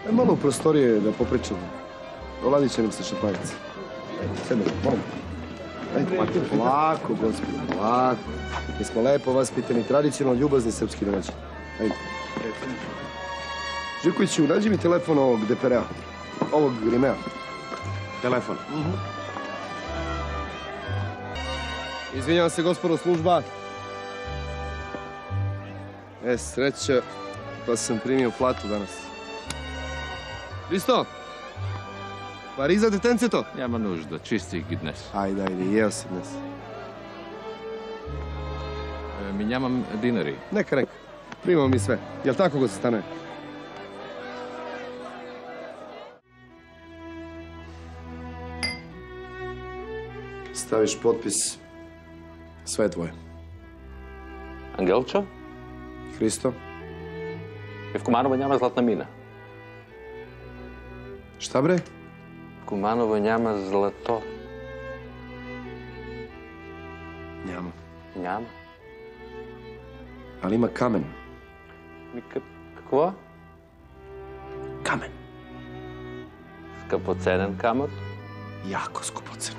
Malo u prostorije da popričamo. Doladit će nam se šapanjac. Sedem, molim. Ajde, polako, gospodin, polako. Mi smo lepo vaspitani, tradicionalno ljubazni srpski domaćini. Ajde. Živkoviću, nađi mi telefon ovog Deperea. Ovog Grimea. Telefon. Izvinjavam se, gospodo, služba. Sreća, pa sam primio platu danas. Hristo, Pariza detenceto? Няма нужда, чистих ги днес. Ajde, jeo si dnes. Ми нямам динари. Neka. Primamo mi sve. Jel tako, go se stane? Staviš potpis. Sve je tvoje. Ангелчо, Hristo, в Куманово няма златна мина. šta bre? В Куманово няма злато. Njama. Няма. Ali ima kamen. Какво? Kamen. Скъпоценен камък. Jako skupocen.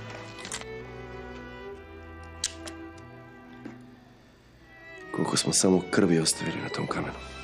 Koliko smo samo krvi ostavili na tom kamenu.